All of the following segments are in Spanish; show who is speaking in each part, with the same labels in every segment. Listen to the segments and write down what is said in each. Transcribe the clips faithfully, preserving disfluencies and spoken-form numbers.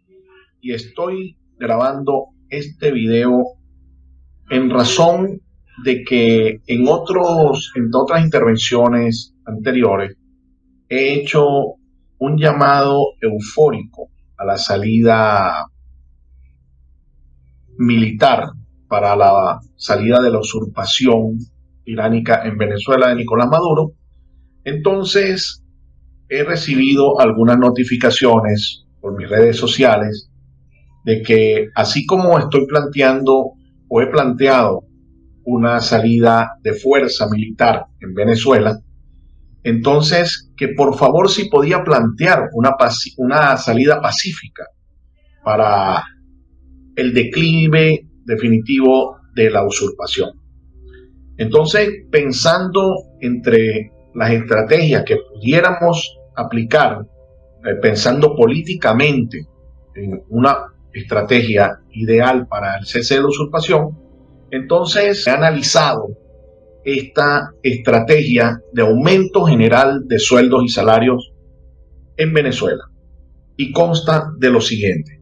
Speaker 1: y estoy grabando este video en razón de que en otros, en otras intervenciones anteriores he hecho un llamado eufórico a la salida militar para la salida de la usurpación tiránica en Venezuela de Nicolás Maduro. Entonces he recibido algunas notificaciones por mis redes sociales de que, así como estoy planteando o he planteado una salida de fuerza militar en Venezuela, entonces que por favor si podía plantear una, una salida pacífica para el declive definitivo de la usurpación. Entonces, pensando entre las estrategias que pudiéramos aplicar, eh, pensando políticamente en una estrategia ideal para el cese de la usurpación, entonces he analizado esta estrategia de aumento general de sueldos y salarios en Venezuela y consta de lo siguiente.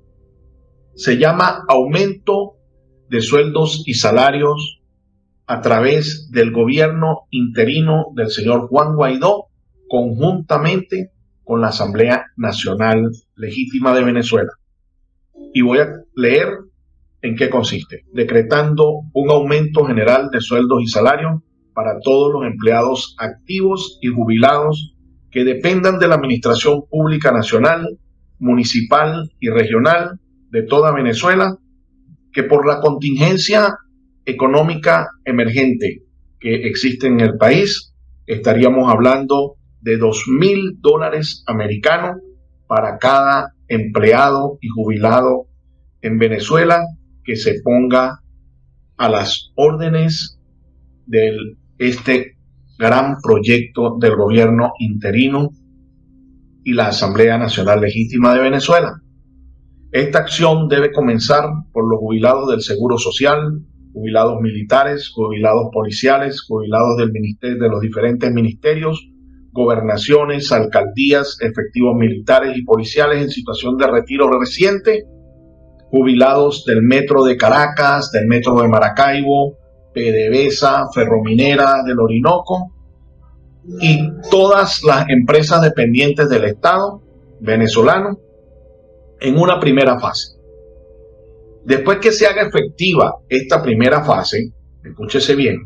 Speaker 1: Se llama aumento de sueldos y salarios a través del gobierno interino del señor Juan Guaidó, conjuntamente con la Asamblea Nacional Legítima de Venezuela. Y voy a leer en qué consiste. Decretando un aumento general de sueldos y salarios para todos los empleados activos y jubilados que dependan de la Administración Pública Nacional, Municipal y Regional de toda Venezuela, que por la contingencia económica emergente que existe en el país, estaríamos hablando de dos mil dólares americanos para cada empleado y jubilado en Venezuela que se ponga a las órdenes de este gran proyecto del gobierno interino y la Asamblea Nacional Legítima de Venezuela. Esta acción debe comenzar por los jubilados del Seguro Social, jubilados militares, jubilados policiales, jubilados del ministerio, de los diferentes ministerios, gobernaciones, alcaldías, efectivos militares y policiales en situación de retiro reciente, jubilados del Metro de Caracas, del Metro de Maracaibo, PDVSA, Ferrominera del Orinoco y todas las empresas dependientes del Estado venezolano en una primera fase. Después que se haga efectiva esta primera fase, escúchese bien,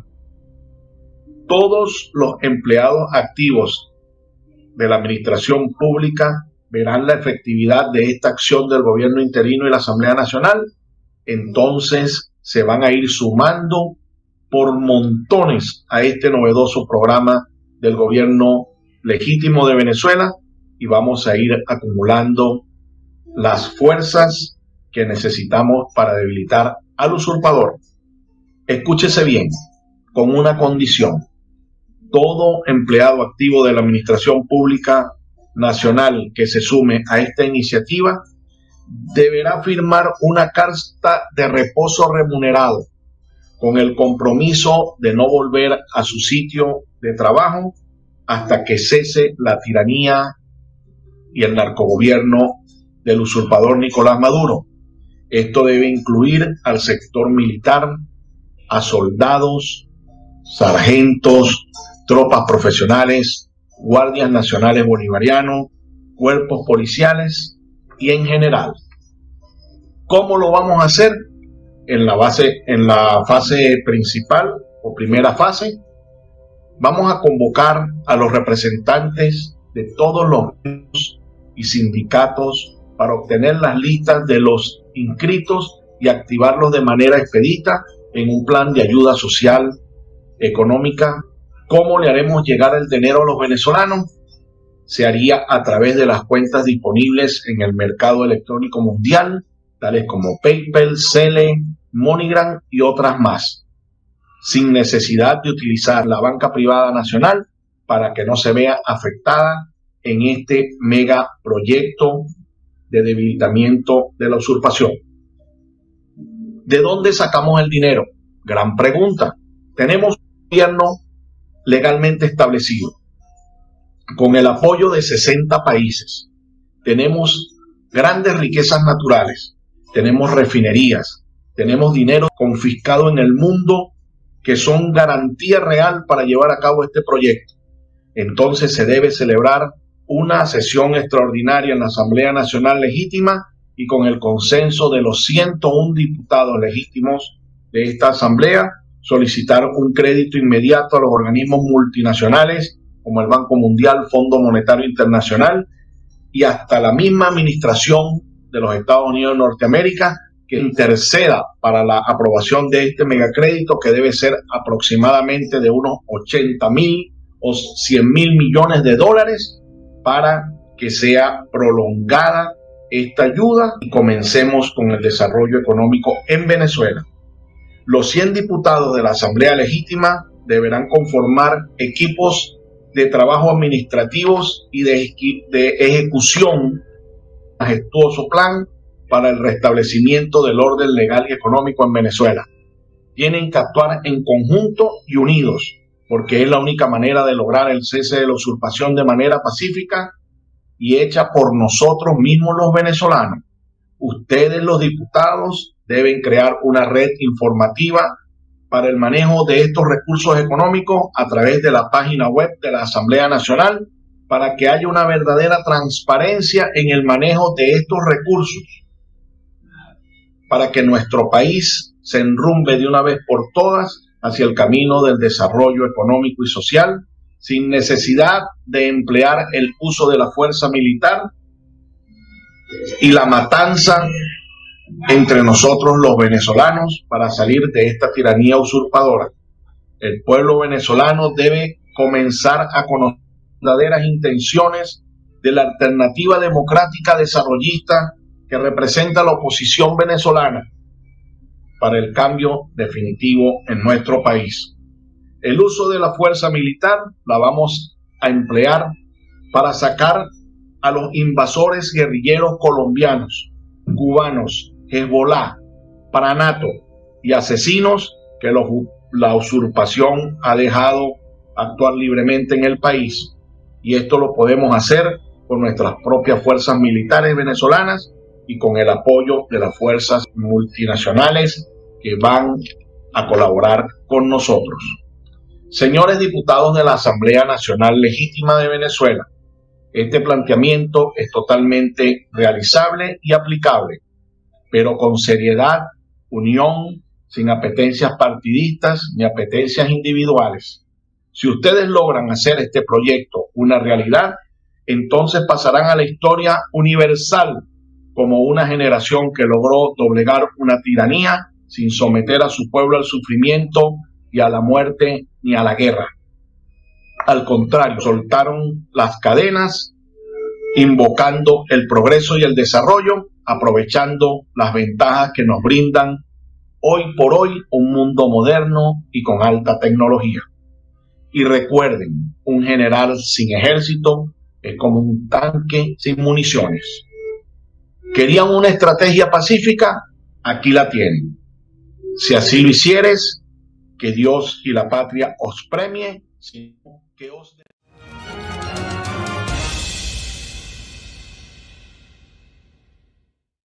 Speaker 1: todos los empleados activos de la administración pública verán la efectividad de esta acción del gobierno interino y la Asamblea Nacional. Entonces se van a ir sumando por montones a este novedoso programa del gobierno legítimo de Venezuela y vamos a ir acumulando las fuerzas que necesitamos para debilitar al usurpador. Escúchese bien, con una condición. Todo empleado activo de la Administración Pública Nacional que se sume a esta iniciativa deberá firmar una carta de reposo remunerado con el compromiso de no volver a su sitio de trabajo hasta que cese la tiranía y el narcogobierno del usurpador Nicolás Maduro. Esto debe incluir al sector militar, a soldados, sargentos, tropas profesionales, guardias nacionales bolivarianos, cuerpos policiales y en general. ¿Cómo lo vamos a hacer? En la base, en la fase principal o primera fase, vamos a convocar a los representantes de todos los y sindicatos para obtener las listas de los inscritos y activarlos de manera expedita en un plan de ayuda social, económica. ¿Cómo le haremos llegar el dinero a los venezolanos? Se haría a través de las cuentas disponibles en el mercado electrónico mundial, tales como PayPal, Zelle, MoneyGram y otras más, sin necesidad de utilizar la banca privada nacional para que no se vea afectada en este megaproyecto de debilitamiento de la usurpación. ¿De dónde sacamos el dinero? Gran pregunta. Tenemos un gobierno legalmente establecido, con el apoyo de sesenta países. Tenemos grandes riquezas naturales, tenemos refinerías, tenemos dinero confiscado en el mundo que son garantía real para llevar a cabo este proyecto. Entonces se debe celebrar una sesión extraordinaria en la Asamblea Nacional Legítima y con el consenso de los ciento uno diputados legítimos de esta Asamblea, solicitar un crédito inmediato a los organismos multinacionales como el Banco Mundial, Fondo Monetario Internacional y hasta la misma administración de los Estados Unidos de Norteamérica que interceda para la aprobación de este megacrédito, que debe ser aproximadamente de unos ochenta mil o cien mil millones de dólares, para que sea prolongada esta ayuda y comencemos con el desarrollo económico en Venezuela. Los cien diputados de la Asamblea Legítima deberán conformar equipos de trabajo administrativos y de, de ejecución de un majestuoso plan para el restablecimiento del orden legal y económico en Venezuela. Tienen que actuar en conjunto y unidos, porque es la única manera de lograr el cese de la usurpación de manera pacífica y hecha por nosotros mismos los venezolanos. Ustedes, los diputados, deben crear una red informativa para el manejo de estos recursos económicos a través de la página web de la Asamblea Nacional, para que haya una verdadera transparencia en el manejo de estos recursos, para que nuestro país se enrumbe de una vez por todas hacia el camino del desarrollo económico y social, sin necesidad de emplear el uso de la fuerza militar y la matanza entre nosotros los venezolanos para salir de esta tiranía usurpadora. El pueblo venezolano debe comenzar a conocer las verdaderas intenciones de la alternativa democrática desarrollista que representa la oposición venezolana para el cambio definitivo en nuestro país. El uso de la fuerza militar la vamos a emplear para sacar a los invasores guerrilleros colombianos, cubanos, Hezbollah, Paranato y asesinos que los, la usurpación ha dejado actuar libremente en el país. Y esto lo podemos hacer con nuestras propias fuerzas militares venezolanas y con el apoyo de las fuerzas multinacionales que van a colaborar con nosotros. Señores diputados de la Asamblea Nacional Legítima de Venezuela, este planteamiento es totalmente realizable y aplicable, pero con seriedad, unión, sin apetencias partidistas ni apetencias individuales. Si ustedes logran hacer este proyecto una realidad, entonces pasarán a la historia universal como una generación que logró doblegar una tiranía sin someter a su pueblo al sufrimiento y a la muerte ni a la guerra. Al contrario, soltaron las cadenas, invocando el progreso y el desarrollo, aprovechando las ventajas que nos brindan hoy por hoy un mundo moderno y con alta tecnología. Y recuerden, un general sin ejército es como un tanque sin municiones. ¿Querían una estrategia pacífica? Aquí la tienen. Si así lo hicieres, que Dios y la patria os premie, sino que os